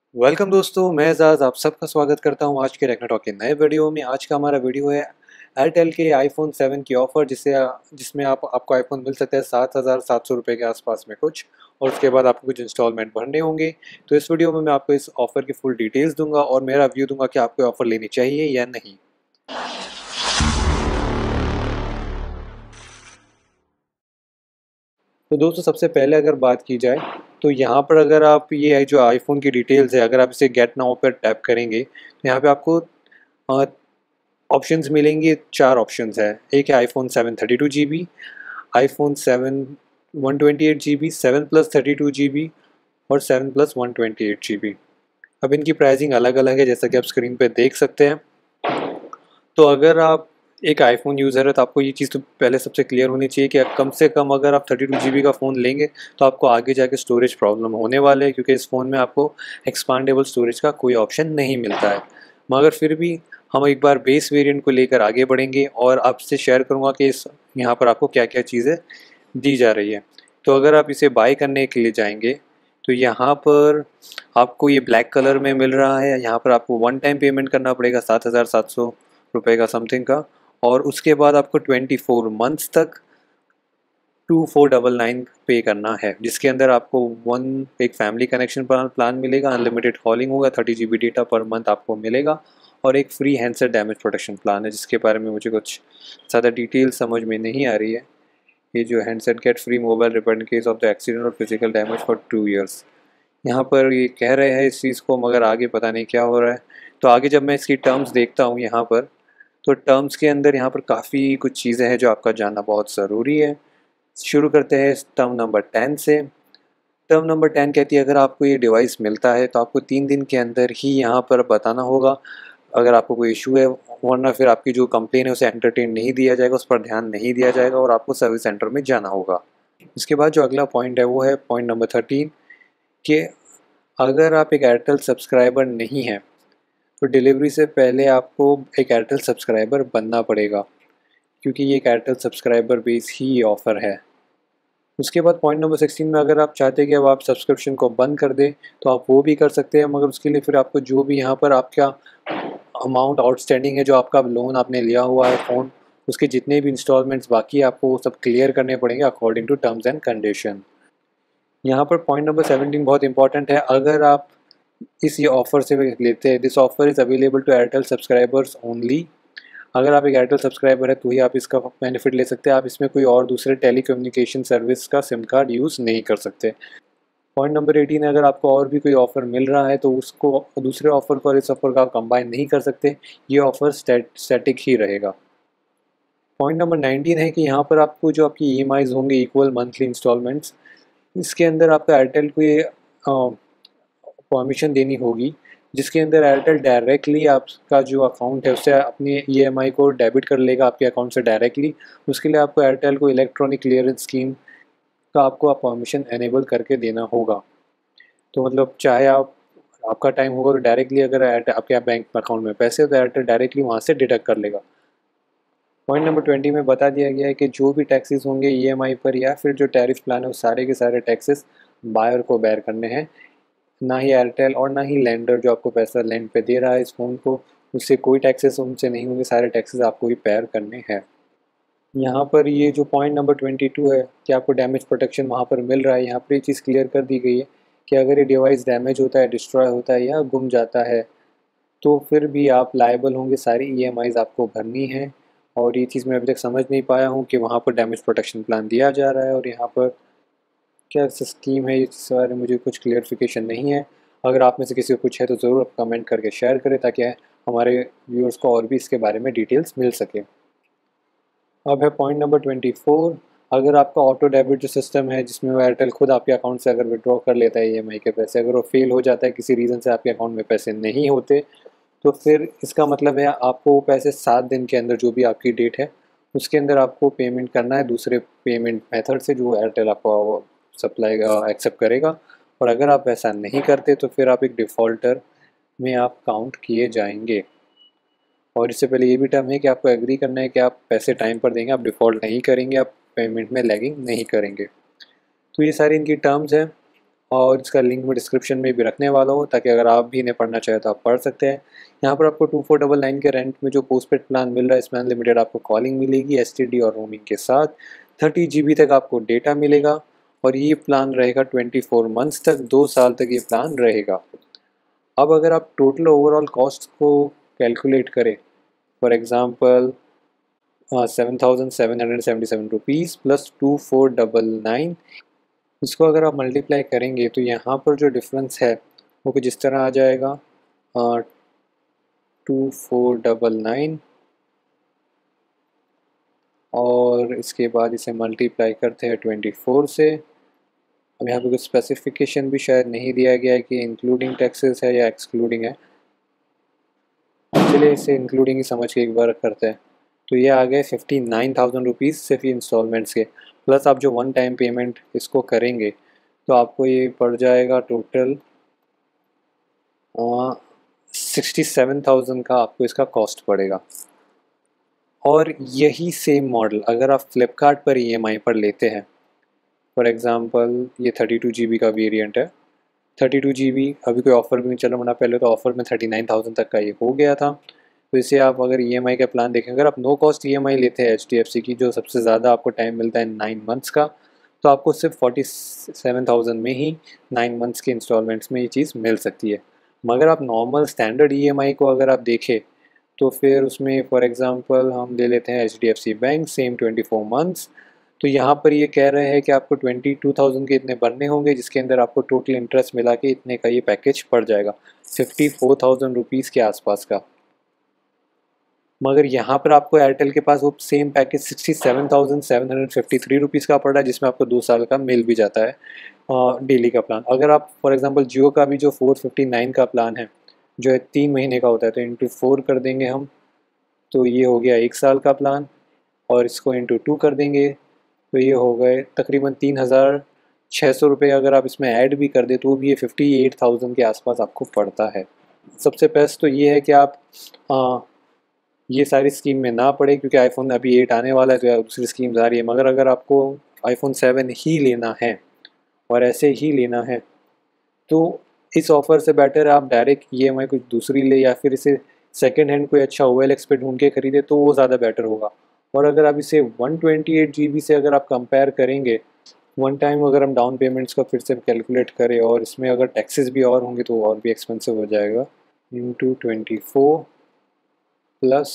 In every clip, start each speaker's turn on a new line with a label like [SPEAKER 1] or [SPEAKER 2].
[SPEAKER 1] Welcome दोस्तों, मैं एजाज आप सबका स्वागत करता हूं आज के टेक्नोटॉक के नए वीडियो में। आज का हमारा वीडियो है एयरटेल के आईफोन 7 की ऑफ़र जिसमें आपको आईफोन मिल सकता है 7,700 रुपये के आसपास में कुछ, और उसके बाद आपको कुछ इंस्टॉलमेंट भरने होंगे। तो इस वीडियो में मैं आपको इस ऑफ़र की फुल डिटेल्स दूंगा और मेरा व्यू दूंगा कि आपको ऑफ़र लेनी चाहिए या नहीं। तो दोस्तों, सबसे पहले अगर बात की जाए तो यहाँ पर अगर आप ये जो आईफोन की डिटेल्स है, अगर आप इसे गेट नाउ पर टैप करेंगे तो यहाँ पे आपको ऑप्शंस मिलेंगे। 4 ऑप्शंस है। एक है iPhone 7 32 GB, iPhone 7 128 GB, 7 plus 32 GB और 7 प्लस 128 GB। अब इनकी प्राइसिंग अलग अलग है, जैसा कि आप स्क्रीन पे देख सकते हैं। तो अगर आप एक आईफोन यूज़र है तो आपको ये चीज़ तो पहले सबसे क्लियर होनी चाहिए कि कम से कम अगर आप 32 GB का फ़ोन लेंगे तो आपको आगे जाके स्टोरेज प्रॉब्लम होने वाले हैं, क्योंकि इस फ़ोन में आपको एक्सपांडेबल स्टोरेज का कोई ऑप्शन नहीं मिलता है। मगर फिर भी हम एक बार बेस वेरिएंट को लेकर आगे बढ़ेंगे और आपसे शेयर करूँगा कि इस यहाँ पर आपको क्या क्या चीज़ें दी जा रही है। तो अगर आप इसे बाय करने के लिए जाएंगे तो यहाँ पर आपको ये ब्लैक कलर में मिल रहा है। यहाँ पर आपको वन टाइम पेमेंट करना पड़ेगा 7,700 रुपये का समथिंग का, और उसके बाद आपको 24 मंथ्स तक 2499 पे करना है, जिसके अंदर आपको एक फैमिली कनेक्शन प्लान मिलेगा, अनलिमिटेड कॉलिंग होगा, 30 GB डेटा पर मंथ आपको मिलेगा, और एक free handset damage protection plan है, जिसके बारे में मुझे कुछ ज़्यादा डिटेल समझ में नहीं आ रही है। ये जो handset get free mobile repair in case of the accident और फिजिकल डैमेज फॉर 2 years, यहाँ पर ये कह रहे हैं इस चीज़ को, मगर आगे पता नहीं क्या हो रहा है। तो आगे जब मैं इसकी टर्म्स देखता हूँ यहाँ पर, तो टर्म्स के अंदर यहाँ पर काफ़ी कुछ चीज़ें हैं जो आपका जानना बहुत ज़रूरी है। शुरू करते हैं टर्म नंबर 10 से। टर्म नंबर 10 कहती है अगर आपको ये डिवाइस मिलता है तो आपको 3 दिन के अंदर ही यहाँ पर बताना होगा अगर आपको कोई इशू है, वरना फिर आपकी जो कंप्लेन है उसे एंटरटेन नहीं दिया जाएगा, उस पर ध्यान नहीं दिया जाएगा और आपको सर्विस सेंटर में जाना होगा। इसके बाद जो अगला पॉइंट है वो है पॉइंट नंबर 13 कि अगर आप एक एयरटेल सब्सक्राइबर नहीं हैं तो डिलीवरी से पहले आपको एक एयरटेल सब्सक्राइबर बनना पड़ेगा, क्योंकि ये एक एयरटेल सब्सक्राइबर बेस ही ऑफ़र है। उसके बाद पॉइंट नंबर 16 में अगर आप चाहते हैं कि अब आप सब्सक्रिप्शन को बंद कर दें तो आप वो भी कर सकते हैं, मगर उसके लिए फिर आपको जो भी यहाँ पर आपका अमाउंट आउटस्टैंडिंग है, जो आपका लोन आपने लिया हुआ है फ़ोन, उसके जितने भी इंस्टॉलमेंट्स बाकी है आपको वो सब क्लियर करने पड़ेंगे according to terms and condition. यहाँ पर पॉइंट नंबर 17 बहुत इंपॉर्टेंट है। अगर आप इस ये ऑफ़र से लेते हैं, this offer is available to Airtel subscribers only. अगर आप एक एयरटेल सब्सक्राइबर है तो ही आप इसका बेनिफिट ले सकते हैं। आप इसमें कोई और दूसरे टेलीकम्युनिकेशन सर्विस का सिम कार्ड यूज़ नहीं कर सकते। पॉइंट नंबर 18 है अगर आपको और भी कोई ऑफ़र मिल रहा है तो उसको दूसरे ऑफ़र को और इस ऑफ़र का कंबाइन नहीं कर सकते। ये ऑफ़र स्टैटिक ही रहेगा। पॉइंट नंबर 19 है कि यहाँ पर आपको जो आपकी ईएमआईज़ होंगे इक्वल मंथली इंस्टॉलमेंट्स, इसके अंदर आपका एयरटेल को ये परमिशन देनी होगी, जिसके अंदर एयरटेल डायरेक्टली आपका जो अकाउंट है उससे अपनी ईएमआई को डेबिट कर लेगा आपके अकाउंट से डायरेक्टली। उसके लिए आपको एयरटेल को इलेक्ट्रॉनिक क्लियरेंस स्कीम का आपको परमिशन एनेबल करके देना होगा। तो मतलब चाहे आपका टाइम होगा तो डायरेक्टली अगर आपके बैंक अकाउंट में पैसे हो तो एयरटेल डायरेक्टली वहाँ से डिडक्ट कर लेगा। पॉइंट नंबर 20 में बता दिया गया है कि जो भी टैक्सेस होंगे ईएमआई पर या फिर जो टैरिफ प्लान है वो सारे के सारे टैक्सेस बायर को बेयर करने हैं, ना ही एयरटेल और ना ही लेंडर जो आपको पैसा लेंड पे दे रहा है इस फ़ोन को, उससे कोई टैक्सेस उनसे नहीं होंगे, सारे टैक्सेस आपको ही पेयर करने हैं। यहाँ पर ये जो पॉइंट नंबर 22 है कि आपको डैमेज प्रोटेक्शन वहाँ पर मिल रहा है, यहाँ पर ये चीज़ क्लियर कर दी गई है कि अगर ये डिवाइस डैमेज होता है, डिस्ट्रॉय होता है या गुम जाता है तो फिर भी आप लायबल होंगे, सारी ईएमआईज़ आपको भरनी है। और ये चीज़ मैं अभी तक समझ नहीं पाया हूँ कि वहाँ पर डैमेज प्रोटेक्शन प्लान दिया जा रहा है और यहाँ पर क्या स्कीम है, इस बारे में मुझे कुछ क्लियरिफिकेशन नहीं है। अगर आप में से किसी को कुछ है तो ज़रूर कमेंट करके शेयर करें ताकि हमारे व्यूअर्स को और भी इसके बारे में डिटेल्स मिल सके। अब है पॉइंट नंबर 24। अगर आपका ऑटो डेबिट जो सिस्टम है जिसमें वो एयरटेल खुद आपके अकाउंट से अगर विड्रॉ कर लेता है ईएमआई के पैसे, अगर वो फेल हो जाता है किसी रीज़न से आपके अकाउंट में पैसे नहीं होते, तो फिर इसका मतलब है आपको वो पैसे 7 दिन के अंदर, जो भी आपकी डेट है उसके अंदर आपको पेमेंट करना है दूसरे पेमेंट मेथड से जो एयरटेल आपको सप्लाई एक्सेप्ट करेगा। और अगर आप ऐसा नहीं करते तो फिर आप एक डिफ़ॉल्टर में आप काउंट किए जाएंगे। और इससे पहले ये भी टर्म है कि आपको एग्री करना है कि आप पैसे टाइम पर देंगे, आप डिफ़ॉल्ट नहीं करेंगे, आप पेमेंट में लैगिंग नहीं करेंगे। तो ये सारी इनकी टर्म्स हैं। और इसका लिंक मैं डिस्क्रिप्शन में भी रखने वाला हूँ, ताकि अगर आप भी इन्हें पढ़ना चाहें तो आप पढ़ सकते हैं। यहाँ पर आपको 2499 के रेंट में जो पोस्टपेड प्लान मिल रहा है, इसमें अनलिमिटेड आपको कॉलिंग मिलेगी STD और रोमिंग के साथ, 30 GB तक आपको डेटा मिलेगा, और ये प्लान रहेगा 24 मंथ्स तक, 2 साल तक ये प्लान रहेगा। अब अगर आप टोटल ओवरऑल कॉस्ट को कैलकुलेट करें, फॉर एग्ज़ाम्पल 7,777 रुपीज़ प्लस 2499, इसको अगर आप मल्टीप्लाई करेंगे तो यहाँ पर जो डिफरेंस है वो कुछ इस तरह आ जाएगा, 2499 और इसके बाद इसे मल्टीप्लाई करते हैं 24 से। अब यहाँ पे कुछ स्पेसिफिकेशन भी शायद नहीं दिया गया है कि इंक्लूडिंग टैक्सेस है या एक्सक्लूडिंग है, चलिए इसे इंक्लूडिंग ही समझ के एक बार करते हैं। तो ये आ गए 59,000 रुपीज़ सिर्फ इंस्टॉलमेंट्स के, प्लस आप जो वन टाइम पेमेंट इसको करेंगे तो आपको ये पड़ जाएगा टोटल 67,000 का आपको इसका कॉस्ट पड़ेगा। और यही सेम मॉडल अगर आप फ्लिपकार्ट पर EMI पर लेते हैं, फॉर एग्ज़ाम्पल ये 32 GB का वेरिएंट है, 32 GB अभी कोई ऑफ़र भी नहीं चल रहा, वरना पहले तो ऑफ़र में 39,000 तक का ये हो गया था। तो इसे आप अगर EMI का प्लान देखें, अगर आप नो कॉस्ट EMI लेते हैं HDFC की, जो सबसे ज़्यादा आपको टाइम मिलता है 9 मंथ्स का, तो आपको सिर्फ 47,000 में ही 9 मंथ्स के इंस्टॉलमेंट्स में ये चीज़ मिल सकती है। मगर आप नॉर्मल स्टैंडर्ड EMI को अगर आप देखें तो फिर उसमें फॉर एग्ज़ाम्पल हम ले लेते हैं HDFC बैंक, सेम 24 मंथ्स, तो यहाँ पर ये कह रहे हैं कि आपको 22,000 के इतने भरने होंगे, जिसके अंदर आपको टोटल इंटरेस्ट मिला के इतने का ये पैकेज पड़ जाएगा, 54,000 रुपीज़ के आसपास का। मगर यहाँ पर आपको एयरटेल के पास वो सेम पैकेज 67,753 रुपीज़ का पड़ रहा है, जिसमें आपको 2 साल का मिल भी जाता है डेली का प्लान। अगर आप फॉर एग्जांपल जियो का भी जो 459 का प्लान है, जो है 3 महीने का होता है, तो इंटू 4 कर देंगे हम, तो ये हो गया 1 साल का प्लान, और इसको इंटू 2 कर देंगे तो ये हो गए तकरीबन 3,600 रुपये। अगर आप इसमें ऐड भी कर दे तो भी ये 58,000 के आसपास आपको पड़ता है। सबसे बेस्ट तो ये है कि आप ये सारी स्कीम में ना पड़े, क्योंकि आईफोन अभी 8 आने वाला है तो दूसरी स्कीम्स आ रही है। मगर अगर आपको आईफोन 7 ही लेना है और ऐसे ही लेना है, तो इस ऑफ़र से बेटर है आप डायरेक्ट EMI कुछ दूसरी ले, या फिर इसे सेकंड हैंड कोई अच्छा OLX पे ढूंढ के ख़रीदे तो वो ज़्यादा बेटर होगा। और अगर आप इसे 128 GB से अगर आप कंपेयर करेंगे, वन टाइम अगर हम डाउन पेमेंट्स का फिर से कैलकुलेट करें और इसमें अगर टैक्सेस भी और होंगे तो और भी एक्सपेंसिव हो जाएगा, इंटू 24 प्लस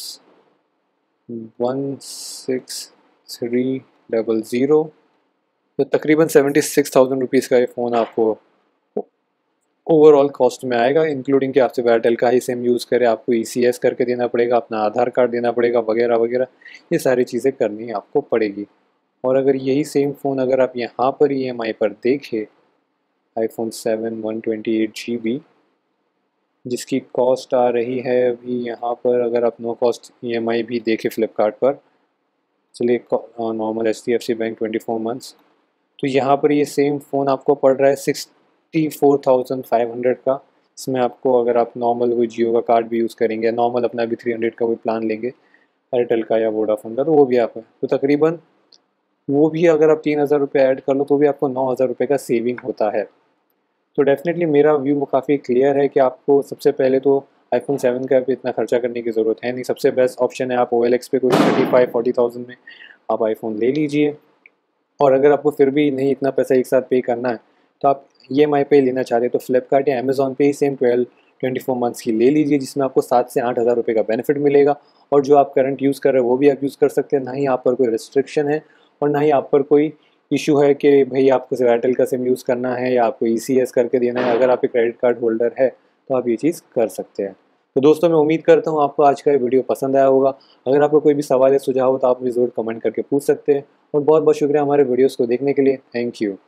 [SPEAKER 1] 16300, तो तकरीबन 76,000 रुपीज़ का ये फ़ोन आपको ओवरऑल कॉस्ट में आएगा, इंक्लूडिंग कि आपसे एयरटेल का ही सिम यूज़ करें, आपको ECS करके देना पड़ेगा, अपना आधार कार्ड देना पड़ेगा वगैरह वगैरह, ये सारी चीज़ें करनी आपको पड़ेगी। और अगर यही सेम फ़ोन अगर आप यहाँ पर EMI पर देखें, आईफोन 7 128 GB, जिसकी कॉस्ट आ रही है अभी यहाँ पर, अगर आप नो कॉस्ट EMI भी देखें फ्लिपकार्ट पर, चलिए नॉर्मल HDFC बैंक 24 मंथ्स, तो यहाँ पर ये सेम फ़ोन आपको पड़ रहा है 64,500 का। इसमें आपको अगर आप नॉर्मल कोई जियो का कार्ड भी यूज़ करेंगे, नॉर्मल अपना भी 300 का कोई प्लान लेंगे एयरटेल का या वोडाफोन का, तो वो भी आपका, तो तकरीबन वो भी अगर आप 3,000 रुपये ऐड कर लो तो भी आपको 9,000 रुपये का सेविंग होता है। तो डेफिनेटली मेरा व्यू काफ़ी क्लियर है कि आपको सबसे पहले तो आईफोन 7 का पे इतना खर्चा करने की ज़रूरत है नहीं। सबसे बेस्ट ऑप्शन है आप OLX पे कोई 35-40,000 में आप आईफोन ले लीजिए। और अगर आपको फिर भी नहीं इतना पैसा एक साथ पे करना है तो आप EMI पे लेना चाहते हैं तो फ्लिपकार्ट या अमेज़ॉन पे ही सेम 24 मंथ्स की ले लीजिए, जिसमें आपको 7 से 8,000 रुपये का बेनिफिट मिलेगा। और जो आप करंट यूज़ कर रहे हैं वो भी आप यूज़ कर सकते हैं, ना ही आप पर कोई रिस्ट्रिक्शन है और ना ही आप पर कोई इशू है कि भाई आपको सिर्फ एयरटेल का सिम यूज़ करना है या आपको ECS करके देना है। अगर आप एक क्रेडिट कार्ड होल्डर है तो आप ये चीज़ कर सकते हैं। तो दोस्तों मैं उम्मीद करता हूँ आपको आज का ये वीडियो पसंद आया होगा। अगर आपको कोई भी सवाल या सुझाव हो तो आप मुझे ज़रूर कमेंट करके पूछ सकते हैं। और बहुत बहुत शुक्रिया हमारे वीडियोज़ को देखने के लिए। Thank you.